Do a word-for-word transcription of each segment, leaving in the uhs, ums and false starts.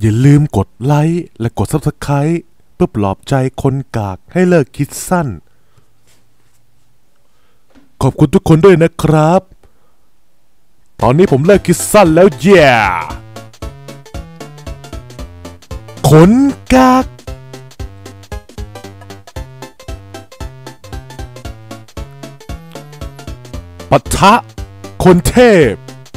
อย่าลืมกดไลค์และกด ซับสไครบ์ เพื่อปลอบใจคนกากให้เลิกคิดสั้นขอบคุณทุกคนด้วยนะครับตอนนี้ผมเลิกคิดสั้นแล้วแย่คนกากปะทะคนเทพ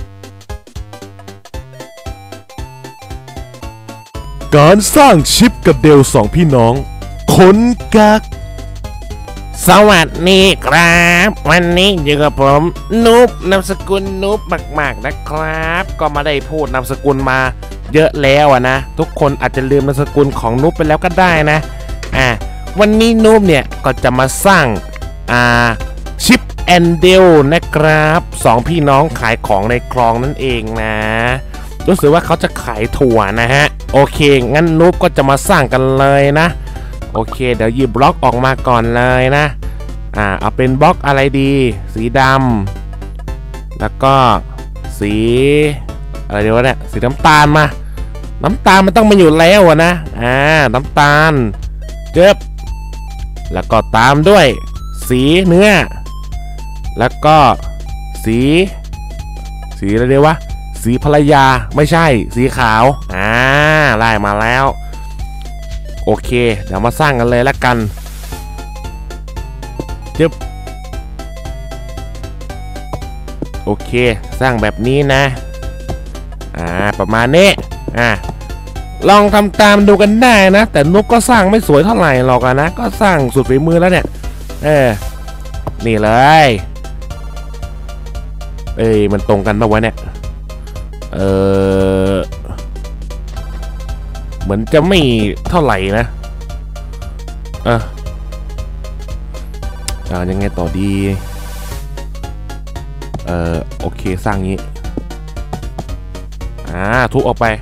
การสร้างชิปกับเดลสองพี่น้องคนกากสวัสดีครับวันนี้อยู่กับผมนุ๊บนามสกุลนุ๊บมากๆนะครับก็มาได้พูดนามสกุลมาเยอะแล้วอะนะทุกคนอาจจะลืมนามสกุลของนุ๊บไปแล้วก็ได้นะอ่ะวันนี้นุ๊บเนี่ยก็จะมาสร้างอ่าชิปแอนเดลนะครับสองพี่น้องขายของในคลองนั่นเองนะรู้สึกว่าเขาจะขายถั่วนะฮะโอเคงั้นนุ๊บก็จะมาสร้างกันเลยนะโอเคเดี๋ยวหยิบบล็อกออกมาก่อนเลยนะอ่าเอาเป็นบล็อกอะไรดีสีดำแล้วก็สีอะไรเดี๋ยวเนี่ยสีน้ำตาลมาน้ำตาลมันต้องมาอยู่แล้วนะอ่าน้ำตาลเจ็บแล้วก็ตามด้วยสีเนื้อแล้วก็สีสีอะไรเดียววะสีภรรยาไม่ใช่สีขาวอ่าไล่มาแล้วโอเคเดี๋ยวมาสร้างกันเลยละกันจึ๊บโอเคสร้างแบบนี้นะอ่าประมาณนี้อ่าลองทำตามดูกันได้นะแต่นุ๊กก็สร้างไม่สวยเท่าไหร่หรอกนะก็สร้างสุดฝีมือแล้วเนี่ยเออนี่เลยเอ้ยมันตรงกันปะวะเนี่ยเออเหมือนจะไม่เท่าไหร่นะเอออ่ายังไงต่อดีเออโอเคสร้างงี้อ่าทุบออกไป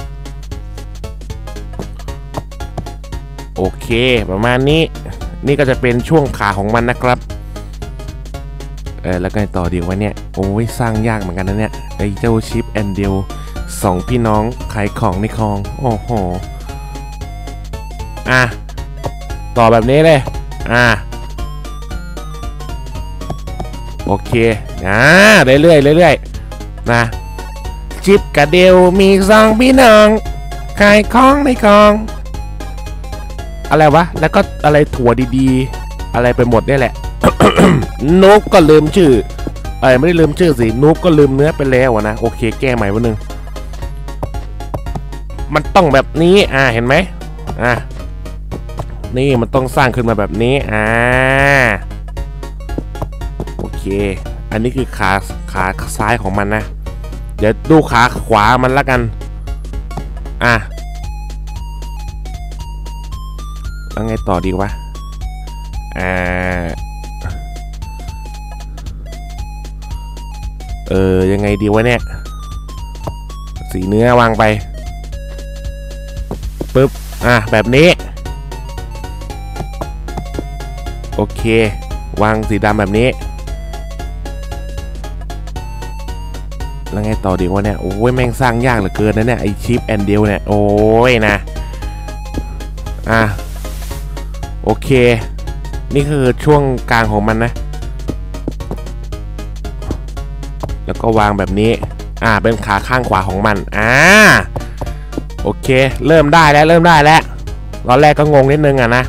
โอเคประมาณนี้นี่ก็จะเป็นช่วงขาของมันนะครับเออแล้วก็ต่อดีวะเนี่ยโอ้ยสร้างยากเหมือนกันนะเนี่ยไอ้เจ้าชิปแอนเดลสองพี่น้องขายของในคลองโอ้โหอ่ะต่อแบบนี้เลยอ่ะโอเคอ่าเรื่อยๆเรื่อยๆนะชิปกับเดลมีสองพี่น้องขายของในคลองอะไรวะแล้วก็อะไรถั่วดีๆอะไรไปหมดนี่แหละ นุ๊กก็ลืมชื่อเอ้ยไม่ได้ลืมชื่อสินุ๊กก็ลืมเนื้อไปแล้วนะโอเคแก้ใหม่วันนึงมันต้องแบบนี้อ่าเห็นไหมอ่านี่มันต้องสร้างขึ้นมาแบบนี้อ่าโอเคอันนี้คือขาขาซ้ายของมันนะเดี๋ยวดูขาขวามันละกันอ่ะแล้วไงต่อดีวะอ่าเออยังไงดีวะเนี่ยสีเนื้อวางไปปึ๊บอ่ะแบบนี้โอเควางสีดำแบบนี้แล้วไงต่อดีวะเนี่ยโอ้ยแม่งสร้างยากเหลือเกินนะเนี่ยไอชิปแอนเดลเนี่ยโอ้ยนะอ่ะโอเคนี่คือช่วงกลางของมันนะแล้วก็วางแบบนี้อ่าเป็นขาข้างขวาของมันอ่าโอเคเริ่มได้แล้วเริ่มได้แล้วตอนแรกก็งงนิดนึงอ่ะนะ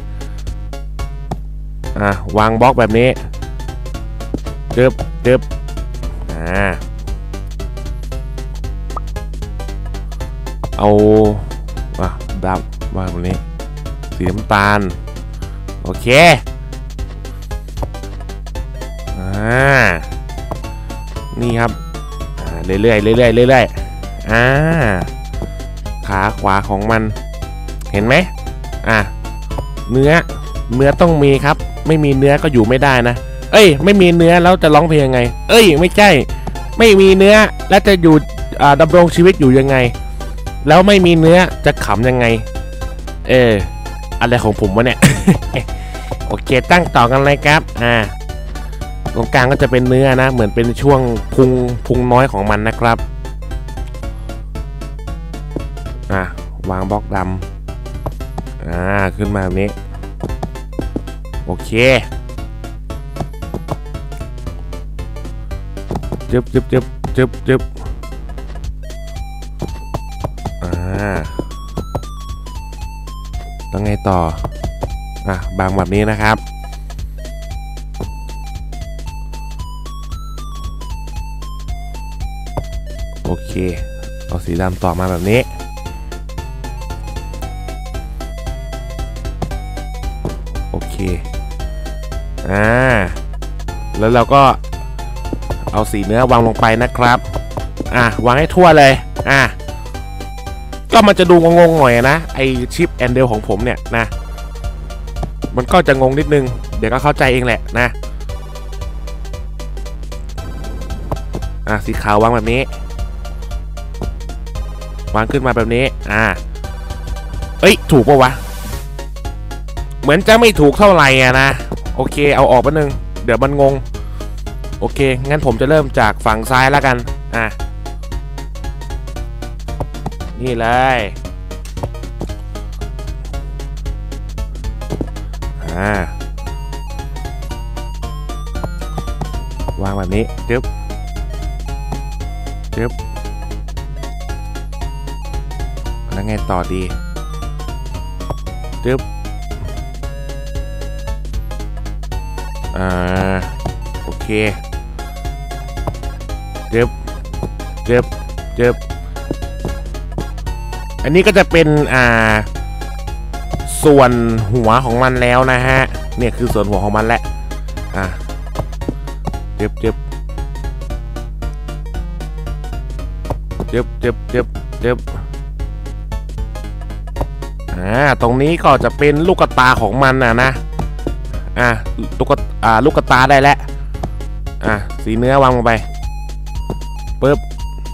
อ่าวางบล็อกแบบนี้จึ๊บจึ๊บอ่าเอาอ่ะดำวางแบบนี้สีน้ำตาลโอเคอ่านี่ครับเรื่อยๆเรื่อยๆเรื่อยๆอ่าขาขวาของมันเห็นไหมอ่ะเนื้อเนื้อต้องมีครับไม่มีเนื้อก็อยู่ไม่ได้นะเอ้ยไม่มีเนื้อแล้วจะร้องเพลงยังไงเอ้ยไม่ใช่ไม่มีเนื้อแล้วจะอยู่อ่าดำรงชีวิตอยู่ยังไงแล้วไม่มีเนื้อจะขำยังไงเอออะไรของผมวะเนี่ย โอเคตั้งต่อกันเลยครับอ่าตรงกลางก็จะเป็นเนื้อนะเหมือนเป็นช่วงพุงพุงน้อยของมันนะครับอ่ะวางบล็อกดำอ่าขึ้นมาแบบนี้โอเคจึ๊บจึ๊บจึ๊บจึ๊บจึ๊บอ่าต้องไงต่ออ่ะบางแบบนี้นะครับโอเคเอาสีดำต่อมาแบบนี้โอเคอ่าแล้วเราก็เอาสีเนื้อวางลงไปนะครับอ่ะวางให้ทั่วเลยอ่ะก็มันจะดูงงๆหน่อยนะไอชิปแอนเดลของผมเนี่ยนะมันก็จะงงนิดนึงเดี๋ยวก็เข้าใจเองแหละนะอ่ะสีขาววางแบบนี้วางขึ้นมาแบบนี้อ่าเอ้ยถูกปะวะเหมือนจะไม่ถูกเท่าไหร่อ่ะนะโอเคเอาออกแป๊บนึงเดี๋ยวมันงงโอเคงั้นผมจะเริ่มจากฝั่งซ้ายแล้วกันอ่ะนี่เลยอ่าวางแบบนี้จึ๊บจึ๊บแล้วไงต่อดีจึ๊บอ่าโอเคจึ๊บจึ๊บจึ๊บอันนี้ก็จะเป็นอ่าส่วนหัวของมันแล้วนะฮะเนี่ยคือส่วนหัวของมันแหละอ่ะจึ๊บจึ๊บจึ๊บจึ๊บจึ๊บจึ๊บอ่าตรงนี้ก็จะเป็นลูกตาของมันนะนะอ่ะลูกอ่าลูกตาได้แล้วอ่ะสีเนื้อวางลงไปปึ๊บ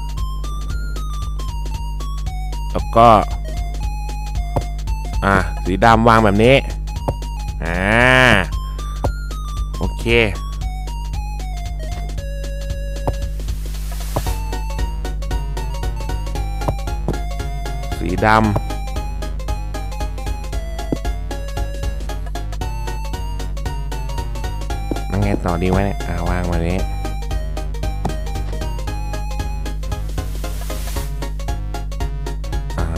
แล้วก็อ่ะสีดำวางแบบนี้อ่าโอเคสีดำยังไงต่อดีวะเนี่ยอ่าวางแบบนี้อ่า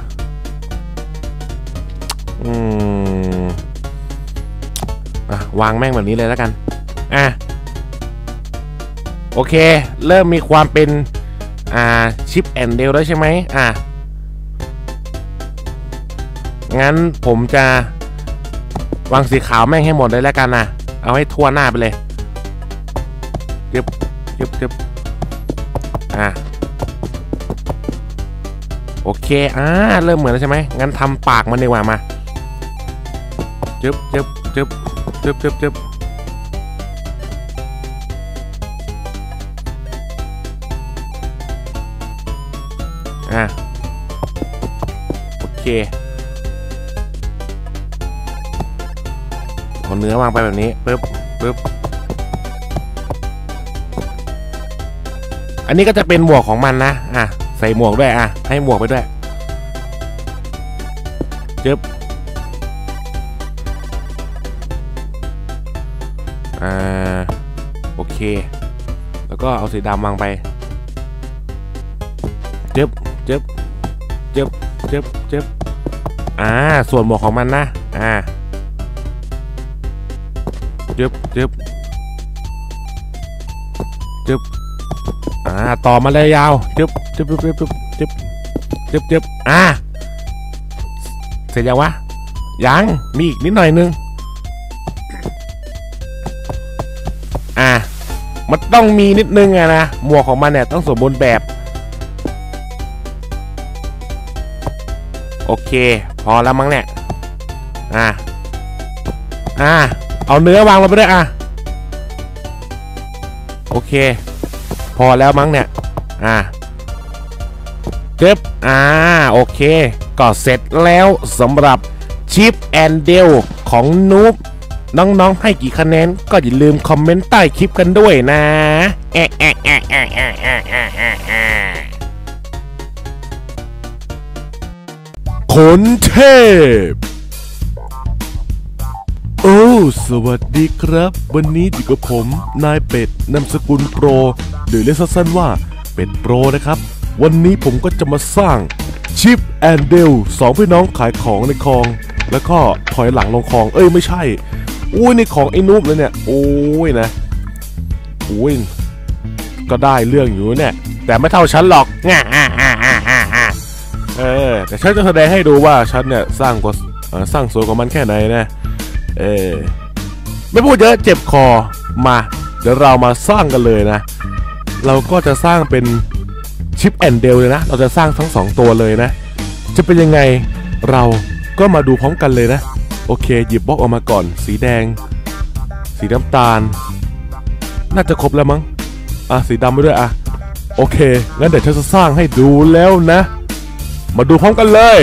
อืมอ่ะวางแม่งแบบนี้เลยแล้วกันอ่ะโอเคเริ่มมีความเป็นอ่าชิปแอนเดลแล้วใช่ไหมอ่ะงั้นผมจะวางสีขาวแม่งให้หมดเลยแล้วกันนะเอาให้ทั่วหน้าไปเลยยึบยึบยึบอ่ะโอเคอ่าเริ่มเหมือนแล้วใช่ไหมงั้นทำปากมันดีกว่ามายึบยึบยึบยึบยึบยึบอ่ะโอเคเอาเนื้อวางไปแบบนี้ปึ๊บปึ๊บอันนี้ก็จะเป็นหมวกของมันนะอ่ะใส่หมวกด้วยอ่ะให้หมวกไปด้วยจึ๊บอ่าโอเคแล้วก็เอาสีดำวางไปจึ๊บจึ๊บจึ๊บจึ๊บจึ๊บอ่าส่วนหมวกของมันนะอ่าจึ๊บจึ๊บจึ๊บอ่าต่อมาเลยยาวจึ๊บจึ๊บจึ๊บจึ๊บจึ๊บจึ๊บจึ๊บอ่าเสร็จยังวะยังมีอีกนิดหน่อยนึงอ่ามันต้องมีนิดนึงอะนะหมวกของมันเนี่ยต้องสมบูรณ์แบบโอเคพอแล้วมั้งเนี่ยอ่าอ่าเอาเนื้อวางลงไปด้วยอ่ะโอเคพอแล้วมั้งเนี่ยอ่าเจ็บอ่าโอเคก็เสร็จแล้วสำหรับชิปแอนเดลของนูบน้องๆให้กี่คะแนนก็อย่าลืมคอมเมนต์ใต้คลิปกันด้วยนะแอะแอะแอะแอะแอะแอะแอะขนเทพโอ้สวัสดีครับวันนี้อยู่กับผมนายเป็ดนามสกุลโปรหรือเรียกสั้นๆว่าเป็ดโปรนะครับวันนี้ผมก็จะมาสร้างชิปแอนเดลสองพี่น้องขายของในคลองแล้วก็ถอยหลังลงคลองเอ้ยไม่ใช่อุ้ยในของไอ้นุ๊บเลยเนี่ยโอ้ยนะอุ้ยก็ได้เรื่องอยู่เนี่ยแต่ไม่เท่าฉันหรอกง่าอ่าอ่าอ่าอ่าอ่าเออแต่ฉันจะแสดงให้ดูว่าฉันเนี่ยสร้างกว่าสร้างสวยกว่ามันแค่ไหนนะเออไม่พูดเยอะเจ็บคอมาเดี๋ยวเรามาสร้างกันเลยนะเราก็จะสร้างเป็นชิปแอนเดลเลยนะเราจะสร้างทั้งสองตัวเลยนะจะเป็นยังไงเราก็มาดูพร้อมกันเลยนะโอเคหยิบบล็อกออกมาก่อนสีแดงสีน้ำตาลน่าจะครบแล้วมั้งอ่ะสีดำไปด้วยอ่ะโอเคงั้นเดี๋ยวฉันจะสร้างให้ดูแล้วนะมาดูพร้อมกันเลย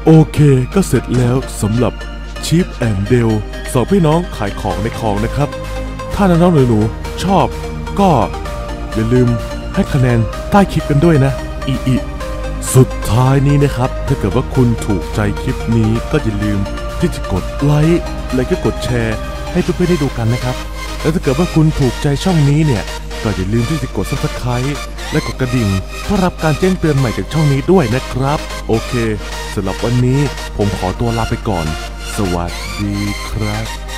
โอเคก็เสร็จแล้วสำหรับชิปแอนเดลสองพี่น้องขายของในคลองนะครับถ้าน้องๆหนูๆชอบก็อย่าลืมให้คะแนนใต้คลิปกันด้วยนะอีอีสุดท้ายนี้นะครับถ้าเกิดว่าคุณถูกใจคลิปนี้ก็อย่าลืมที่จะกดไลค์และก็กดแชร์ให้เพื่อนๆได้ดูกันนะครับและถ้าเกิดว่าคุณถูกใจช่องนี้เนี่ยก็อย่าลืมที่จะกด ซับสไครบ์ และกดกระดิ่งเพื่อรับการแจ้งเตือนใหม่จากช่องนี้ด้วยนะครับโอเคสำหรับวันนี้ผมขอตัวลาไปก่อนสวัสดีครับ